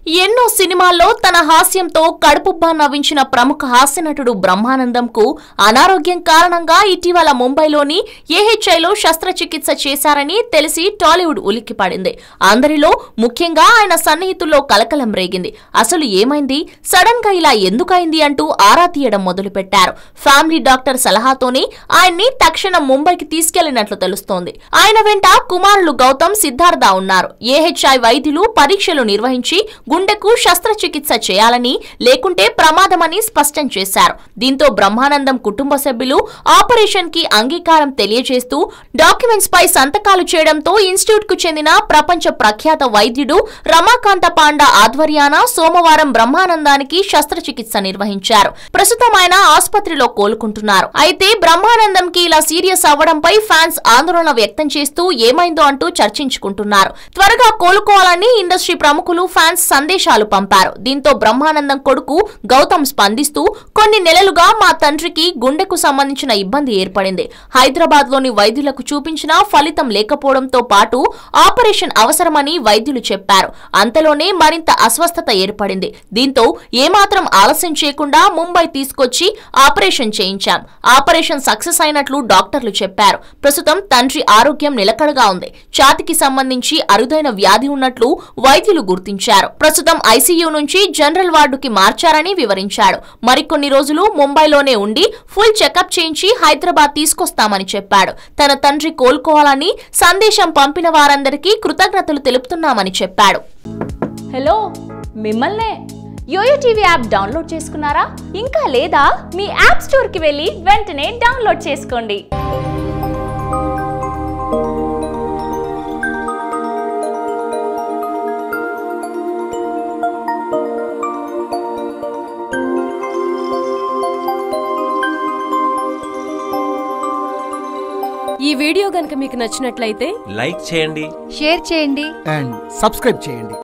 ఎన్నో సినిమాల్లో తన హాస్యంతో కడుపుబ్బా నవ్వించిన ప్రముఖ హాస్యనటుడు బ్రహ్మానందంకు అనారోగ్యం కారణంగా ఇటీవల ముంబైలోని ఏహెచ్ఐలో శస్త్రచికిత్స చేశారని తెలిసి టాలీవుడ్ ఉలిక్కిపడింది. అందరిలో ముఖ్యంగా ఆయన సన్నిహితుల్లో కలకలం రేగింది. అసలు ఏమైంది, సడన్ గా ఇలా ఎందుకైంది అంటూ ఆరా తీయడం మొదలుపెట్టారు. ఫ్యామిలీ డాక్టర్ సలహాతోనే ఆయన్ని తక్షణం ముంబైకి తీసుకెళ్లినట్లు తెలుస్తోంది. ఆయన వెంట కుమారులు గౌతమ్, సిద్ధార్థ ఉన్నారు. ఏహెచ్ఐ వైద్యులు పరీక్షలు నిర్వహించి గుండెకు శస్త్రచికిత్స చేయాలని, లేకుంటే ప్రమాదమని స్పష్టం చేశారు. దీంతో బ్రహ్మానందం కుటుంబ సభ్యులు ఆపరేషన్ కి అంగీకారం తెలియజేస్తూ డాక్యుమెంట్స్ పై సంతకాలు చేయడంతో ఇన్స్టిట్యూట్ కు చెందిన ప్రపంచ ప్రఖ్యాత వైద్యుడు రమాకాంత పాండా ఆధ్వర్యాన సోమవారం బ్రహ్మానందానికి శస్త్రచికిత్స నిర్వహించారు. ప్రస్తుతం ఆయన ఆసుపత్రిలో కోలుకుంటున్నారు. అయితే బ్రహ్మానందంకి ఇలా సీరియస్ అవ్వడంపై ఫ్యాన్స్ ఆందోళన వ్యక్తం చేస్తూ ఏమైందో అంటూ చర్చించుకుంటున్నారు. త్వరగా కోలుకోవాలని ఇండస్ట్రీ ప్రముఖులు, ఫ్యాన్స్ సందేశాలు పంపారు. దీంతో బ్రహ్మానందం కొడుకు గౌతమ్ స్పందిస్తూ కొన్ని నెలలుగా మా తండ్రికి గుండెకు సంబంధించిన ఇబ్బంది ఏర్పడింది. హైదరాబాద్ లోని వైద్యులకు చూపించినా ఫలితం లేకపోవడంతో పాటు ఆపరేషన్ అవసరమని వైద్యులు చెప్పారు. అంతలోనే మరింత అస్వస్థత ఏర్పడింది. దీంతో ఏమాత్రం ఆలస్యం చేయకుండా ముంబై తీసుకొచ్చి ఆపరేషన్ చేయించాం. ఆపరేషన్ సక్సెస్ అయినట్లు డాక్టర్లు చెప్పారు. ప్రస్తుతం తండ్రి ఆరోగ్యం నిలకడగా ఉంది. ఛాతికి సంబంధించి అరుదైన వ్యాధి ఉన్నట్లు వైద్యులు గుర్తించారు. ప్రస్తుతం ఐసీయూ నుంచి జనరల్ వార్డుకి మార్చారని వివరించాడు. మరికొన్ని రోజులు ముంబైలోనే ఉండి ఫుల్ చెకప్ చేయించి హైదరాబాద్ తీసుకొస్తామని చెప్పాడు. తన తండ్రి కోలుకోవాలని సందేశం పంపిన వారందరికీ కృతజ్ఞతలు తెలుపుతున్నామని చెప్పాడు. హలో, మిమ్మల్నే. యోయో టీవీ యాప్ డౌన్లోడ్ చేసుకున్నారా? ఇంకా లేదా? మీ యాప్ స్టోర్ కి వెళ్ళి వెంటనే డౌన్లోడ్ చేసుకోండి. ఈ వీడియో గనుక మీకు నచ్చినట్లయితే లైక్ చేయండి, షేర్ చేయండి అండ్ సబ్స్క్రైబ్ చేయండి.